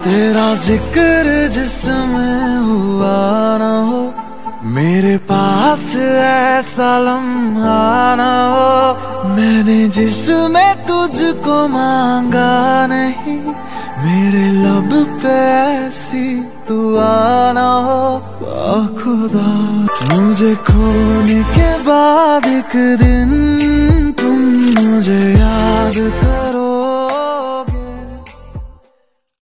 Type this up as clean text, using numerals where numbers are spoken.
तेरा जिक्र जिसमें हुआ ना हो, मेरे पास ऐसा लम्हा ना हो। मैंने जिसमें तुझको मांगा नहीं, मेरे लब पे ऐसी दुआ ना हो। खुदा मुझे खोने के बाद एक दिन